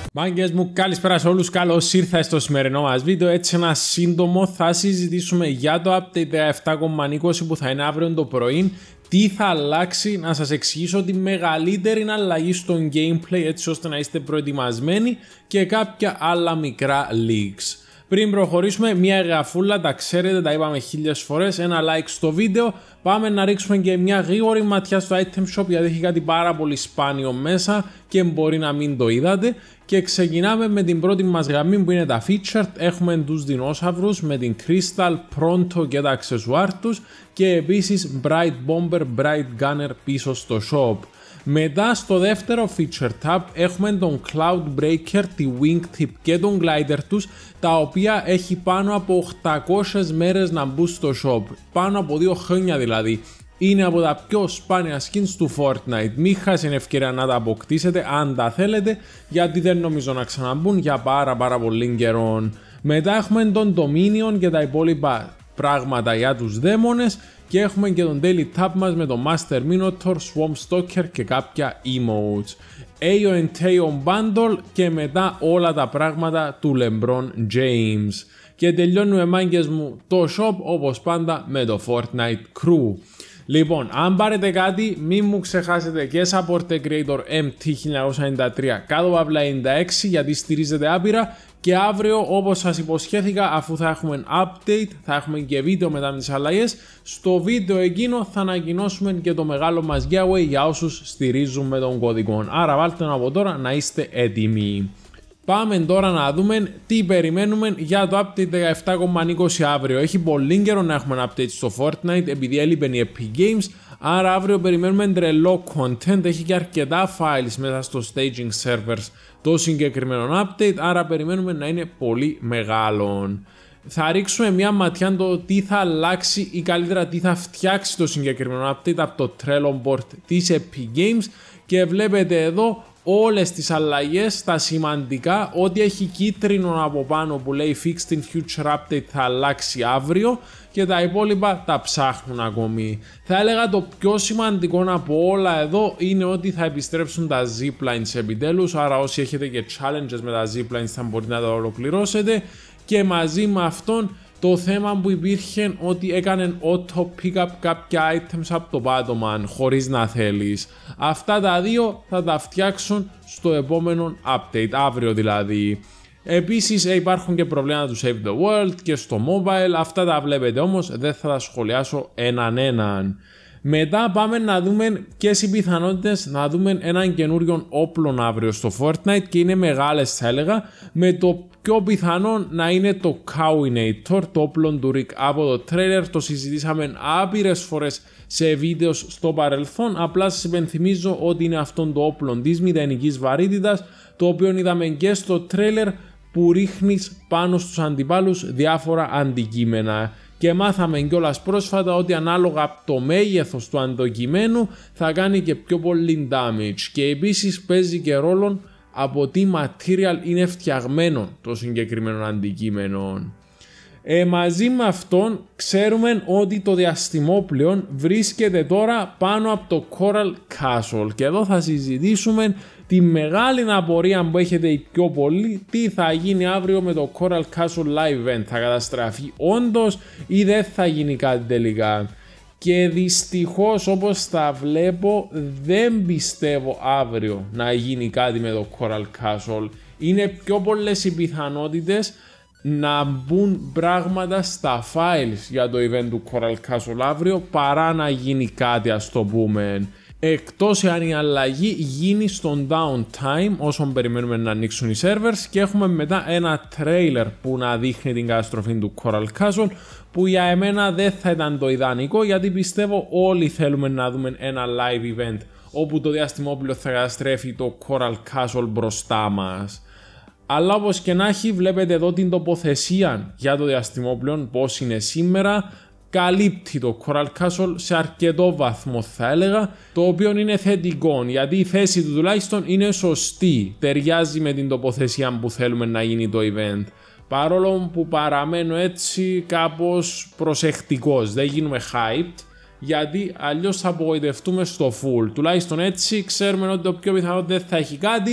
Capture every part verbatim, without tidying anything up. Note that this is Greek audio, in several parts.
Μάγκες μου, καλησπέρα σε όλους, καλώς ήρθατε στο σημερινό μας βίντεο. Έτσι ένα σύντομο θα συζητήσουμε για το update δεκαεπτά κόμμα είκοσι που θα είναι αύριο το πρωί. Τι θα αλλάξει, να σας εξηγήσω τη μεγαλύτερη αλλαγή στο gameplay έτσι ώστε να είστε προετοιμασμένοι και κάποια άλλα μικρά leaks. Πριν προχωρήσουμε, μια εγγραφούλα, τα ξέρετε, τα είπαμε χίλιες φορές, ένα like στο βίντεο. Πάμε να ρίξουμε και μια γρήγορη ματιά στο item shop γιατί έχει κάτι πάρα πολύ σπάνιο μέσα και μπορεί να μην το είδατε. Και ξεκινάμε με την πρώτη μας γραμμή που είναι τα featured. Έχουμε τους δεινόσαυρους με την Crystal, Pronto και τα αξεσουάρ τους και επίσης Bright Bomber, Bright Gunner πίσω στο shop. Μετά στο δεύτερο feature tab έχουμε τον Cloud Breaker, τη Wingtip και τον Glider τους, τα οποία έχει πάνω από οκτακόσιες μέρες να μπουν στο shop, πάνω από δύο χρόνια δηλαδή. Είναι από τα πιο σπάνια skins του Fortnite, μην χάσετε ευκαιρία να τα αποκτήσετε αν τα θέλετε, γιατί δεν νομίζω να ξαναμπούν για πάρα πάρα πολύ καιρό. Μετά έχουμε τον Dominion και τα υπόλοιπα πράγματα για τους δαίμονες και έχουμε και τον Daily Tab μας με τον Master Minotaur, Swamp Stalker και κάποια emotes. Aeon and Taeon Bundle και μετά όλα τα πράγματα του LeBron James. Και τελειώνουμε, μάγκες μου, το shop όπως πάντα με το Fortnite Crew. Λοιπόν, αν πάρετε κάτι, μην μου ξεχάσετε και support the creator εμ τι χίλια εννιακόσια ενενήντα τρία κάτω παύλα ενενήντα έξι γιατί στηρίζετε άπειρα. Και αύριο, όπως σας υποσχέθηκα, αφού θα έχουμε update, θα έχουμε και βίντεο μετά με τις αλλαγές. Στο βίντεο εκείνο θα ανακοινώσουμε και το μεγάλο μας giveaway για όσους στηρίζουν με τον κωδικό. Άρα βάλτε τον από τώρα να είστε έτοιμοι. Πάμε τώρα να δούμε τι περιμένουμε για το update δεκαεπτά κόμμα είκοσι αύριο. Έχει πολύ καιρό να έχουμε ένα update στο Fortnite επειδή έλειπε η Epic Games. Άρα αύριο περιμένουμε τρελό content, έχει και αρκετά files μέσα στο staging servers το συγκεκριμένο update, άρα περιμένουμε να είναι πολύ μεγάλο. Θα ρίξουμε μια ματιά το τι θα αλλάξει ή καλύτερα τι θα φτιάξει το συγκεκριμένο update από το Trello board της Epic Games και βλέπετε εδώ όλες τις αλλαγές, τα σημαντικά, ό,τι έχει κίτρινο από πάνω που λέει Fixed in Future Update θα αλλάξει αύριο και τα υπόλοιπα τα ψάχνουν ακόμη. Θα έλεγα το πιο σημαντικό από όλα εδώ είναι ότι θα επιστρέψουν τα ziplines επιτέλους, άρα όσοι έχετε και challenges με τα ziplines θα μπορείτε να τα ολοκληρώσετε και μαζί με αυτόν το θέμα που υπήρχε ότι έκανε auto pick up κάποια items από το Batman χωρίς να θέλεις. Αυτά τα δύο θα τα φτιάξουν στο επόμενο update, αύριο δηλαδή. Επίσης υπάρχουν και προβλήματα του Save the World και στο mobile, αυτά τα βλέπετε όμως, δεν θα τα σχολιάσω έναν έναν. Μετά πάμε να δούμε ποιες οι πιθανότητες να δούμε έναν καινούριο όπλο αύριο στο Fortnite και είναι μεγάλες θα έλεγα, με το πιο πιθανό να είναι το Cowinator, το όπλο του Rick από το trailer, το συζητήσαμε άπειρες φορές σε βίντεο στο παρελθόν, απλά σας υπενθυμίζω ότι είναι αυτόν το όπλο της μηδενικής βαρύτητας, το οποίο είδαμε και στο trailer που ρίχνεις πάνω στους αντιπάλους διάφορα αντικείμενα. Και μάθαμε κιόλας πρόσφατα ότι ανάλογα από το μέγεθος του αντικειμένου θα κάνει και πιο πολύ damage και επίσης παίζει και ρόλο από τι material είναι φτιαγμένο το συγκεκριμένο αντικείμενο. Ε, μαζί με αυτόν ξέρουμε ότι το διαστημόπλαιο βρίσκεται τώρα πάνω από το Coral Castle και εδώ θα συζητήσουμε τη μεγάλη απορία που έχετε οι πιο πολλοί, τι θα γίνει αύριο με το Coral Castle Live Event, θα καταστραφεί όντως ή δεν θα γίνει κάτι τελικά. Και δυστυχώς όπως τα βλέπω δεν πιστεύω αύριο να γίνει κάτι με το Coral Castle. Είναι πιο πολλές οι πιθανότητες να μπουν πράγματα στα files για το event του Coral Castle αύριο παρά να γίνει κάτι, ας το πούμε. Εκτός εάν η αλλαγή γίνει στον downtime όσον περιμένουμε να ανοίξουν οι servers και έχουμε μετά ένα trailer που να δείχνει την καταστροφή του Coral Castle που για εμένα δεν θα ήταν το ιδανικό γιατί πιστεύω όλοι θέλουμε να δούμε ένα live event όπου το διαστημόπλαιο θα καταστρέφει το Coral Castle μπροστά μας. Αλλά όπως και να έχει βλέπετε εδώ την τοποθεσία για το διαστημόπλαιο πώς είναι σήμερα. Καλύπτει το Coral Castle σε αρκετό βαθμό θα έλεγα, το οποίο είναι θετικό γιατί η θέση του τουλάχιστον είναι σωστή, ταιριάζει με την τοποθεσία που θέλουμε να γίνει το event. Παρόλο που παραμένω έτσι κάπως προσεκτικός, δεν γίνουμε hyped γιατί αλλιώς θα απογοητευτούμε στο full. Τουλάχιστον έτσι ξέρουμε ότι το πιο πιθανό δεν θα έχει κάτι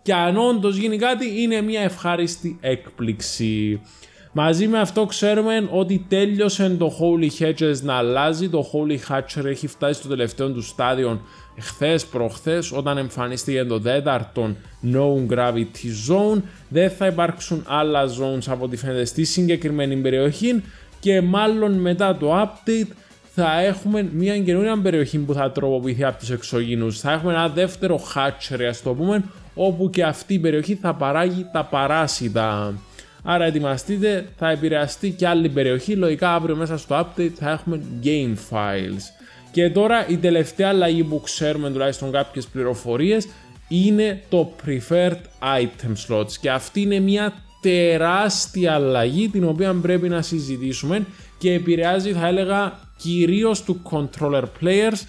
και αν όντως γίνει κάτι είναι μια ευχάριστη έκπληξη. Μαζί με αυτό ξέρουμε ότι τέλειωσε το Holy Hedges να αλλάζει, το Holy Hatcher έχει φτάσει στο τελευταίο του στάδιο χθες προχθές όταν εμφανίστηκε το τέταρτο No Gravity Zone. Δεν θα υπάρξουν άλλα zones από ό,τι φαίνεται στη συγκεκριμένη περιοχή και μάλλον μετά το update θα έχουμε μια καινούργια περιοχή που θα τροποποιηθεί από τους εξωγήινους. Θα έχουμε ένα δεύτερο hatchery, ας το πούμε, όπου και αυτή η περιοχή θα παράγει τα παράσιτα. Άρα ετοιμαστείτε, θα επηρεαστεί και άλλη περιοχή. Λογικά αύριο μέσα στο update θα έχουμε game files. Και τώρα η τελευταία αλλαγή που ξέρουμε, τουλάχιστον κάποιες πληροφορίες, είναι το preferred item slots. Και αυτή είναι μια τεράστια αλλαγή την οποία πρέπει να συζητήσουμε και επηρεάζει, θα έλεγα, κυρίως του controller players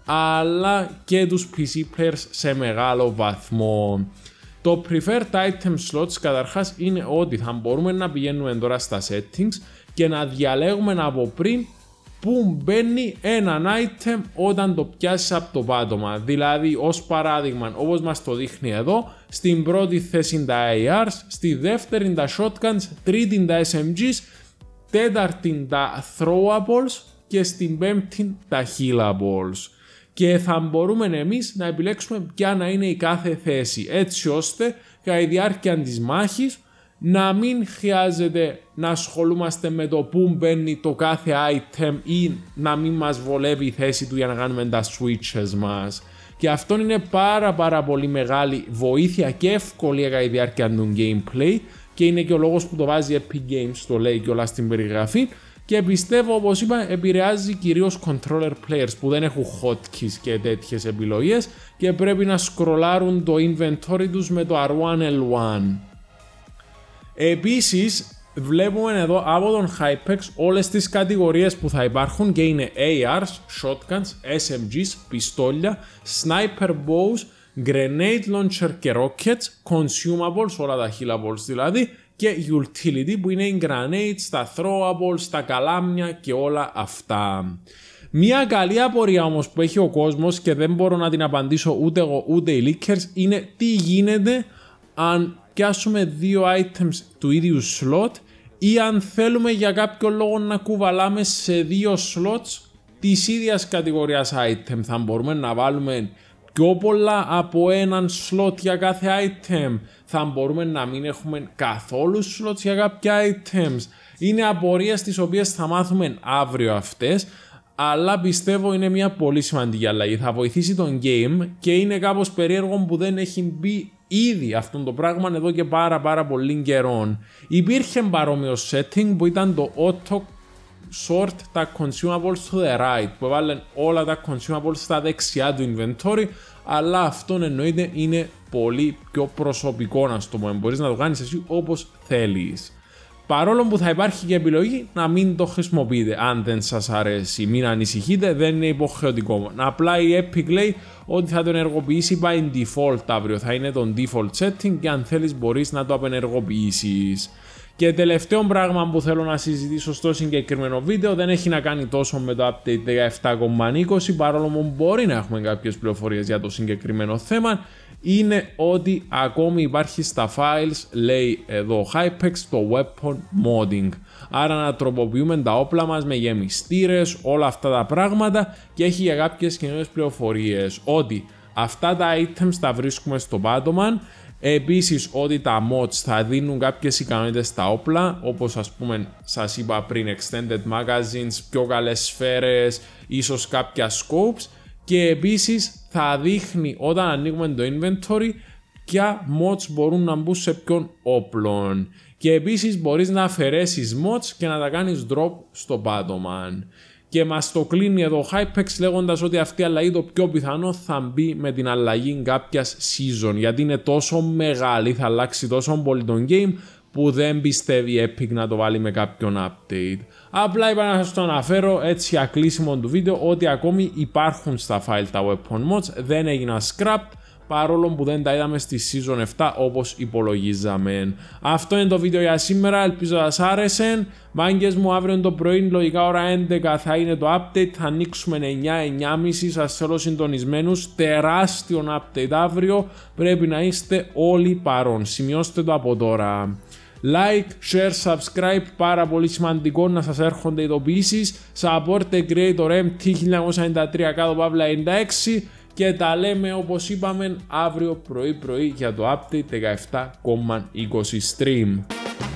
αλλά και τους πι σι players σε μεγάλο βαθμό. Το preferred item slots καταρχάς είναι ότι θα μπορούμε να πηγαίνουμε τώρα στα settings και να διαλέγουμε από πριν που μπαίνει έναν item όταν το πιάσεις από το πάτωμα. Δηλαδή, ως παράδειγμα, όπως μας το δείχνει εδώ, στην πρώτη θέση τα έι αρς, στη δεύτερη τα shotguns, τρίτη τα ες εμ τζις, τέταρτη τα throwables και στην πέμπτη τα healables. Και θα μπορούμε εμείς να επιλέξουμε ποια να είναι η κάθε θέση, έτσι ώστε κατά τη διάρκεια της μάχης να μην χρειάζεται να ασχολούμαστε με το που μπαίνει το κάθε item ή να μην μας βολεύει η θέση του για να κάνουμε τα switches μας. Και αυτό είναι πάρα πάρα πολύ μεγάλη βοήθεια και ευκολία κατά τη διάρκεια του gameplay και είναι και ο λόγος που το βάζει Epic Games, το λέει και όλα στην περιγραφή. Και πιστεύω, όπως είπα, επηρεάζει κυρίως controller players που δεν έχουν hotkeys και τέτοιες επιλογές και πρέπει να σκρολάρουν το inventory τους με το αρ ουάν ελ ουάν. Επίσης, βλέπουμε εδώ από τον Hypex όλες τις κατηγορίες που θα υπάρχουν και είναι έι αρς, shotguns, ες εμ τζις, πιστόλια, sniper bows, grenade launcher και rockets, consumables, όλα τα healables δηλαδή, και utility που είναι οι grenades, τα throwables, τα καλάμια και όλα αυτά. Μια καλή απορία όμως που έχει ο κόσμος και δεν μπορώ να την απαντήσω ούτε εγώ ούτε οι leakers είναι τι γίνεται αν πιάσουμε δύο items του ίδιου slot ή αν θέλουμε για κάποιο λόγο να κουβαλάμε σε δύο slots της ίδιας κατηγορίας item. Θα μπορούμε να βάλουμε πιο πολλά από έναν slot για κάθε item. Θα μπορούμε να μην έχουμε καθόλου slots για κάποια items. Είναι απορίες τις οποίες θα μάθουμε αύριο αυτές, αλλά πιστεύω είναι μια πολύ σημαντική αλλαγή. Θα βοηθήσει τον game και είναι κάπως περίεργο που δεν έχει μπει ήδη αυτό το πράγμα εδώ και πάρα πάρα πολύ καιρό. Υπήρχε παρόμοιο setting που ήταν το auto sort τα consumables to the right, που έβαλαν όλα τα consumables στα δεξιά του inventory, αλλά αυτό εννοείται είναι πολύ πιο προσωπικό, να το πούμε. Μπορείς να το κάνεις εσύ όπως θέλεις. Παρόλο που θα υπάρχει και επιλογή να μην το χρησιμοποιείτε αν δεν σας αρέσει. Μην ανησυχείτε, δεν είναι υποχρεωτικό. Απλά η Epic λέει ότι θα το ενεργοποιήσει by default αύριο. Θα είναι το default setting και αν θέλεις μπορείς να το απενεργοποιήσεις. Και τελευταίο πράγμα που θέλω να συζητήσω στο συγκεκριμένο βίντεο δεν έχει να κάνει τόσο με το update δεκαεπτά κόμμα είκοσι, παρόλο που μπορεί να έχουμε κάποιες πληροφορίες για το συγκεκριμένο θέμα, είναι ότι ακόμη υπάρχει στα files, λέει εδώ Hypex, το weapon modding. Άρα να τροποποιούμε τα όπλα μας με γεμιστήρες, όλα αυτά τα πράγματα, και έχει για κάποιες καινούριες πληροφορίες ότι αυτά τα items τα βρίσκουμε στο πάτωμα. Επίσης ότι τα mods θα δίνουν κάποιες ικανότητες στα όπλα, όπως ας πούμε σας είπα πριν, extended magazines, πιο καλές σφαίρες, ίσως κάποια scopes, και επίσης θα δείχνει όταν ανοίγουμε το inventory ποια mods μπορούν να μπουν σε ποιον όπλων. Και επίσης μπορείς να αφαιρέσεις mods και να τα κάνεις drop στο πάτωμα. Και μας το κλείνει εδώ Hypex λέγοντας ότι αυτή η αλλαγή το πιο πιθανό θα μπει με την αλλαγή κάποιας season, γιατί είναι τόσο μεγάλη, θα αλλάξει τόσο πολύ τον game που δεν πιστεύει Epic να το βάλει με κάποιον update. Απλά είπα να σας το αναφέρω έτσι ακλείσιμο του βίντεο ότι ακόμη υπάρχουν στα file τα weapon mods, δεν έγιναν scrapped, παρόλο που δεν τα είδαμε στη Season επτά όπως υπολογίζαμε. Αυτό είναι το βίντεο για σήμερα, ελπίζω να σας άρεσε. Μάγκες μου, αύριο το πρωί, λογικά ώρα έντεκα θα είναι το update, θα ανοίξουμε εννιά εννιά και μισή, σας θέλω συντονισμένους, τεράστιο update αύριο, πρέπει να είστε όλοι παρόν, σημειώστε το από τώρα. Like, share, subscribe, πάρα πολύ σημαντικό να σας έρχονται ειδοποιήσεις. Support the creator εμ τι χίλια εννιακόσια ενενήντα τρία κάτω παύλα ενενήντα έξι και τα λέμε όπως είπαμε αύριο πρωί πρωί για το update δεκαεπτά κόμμα είκοσι stream.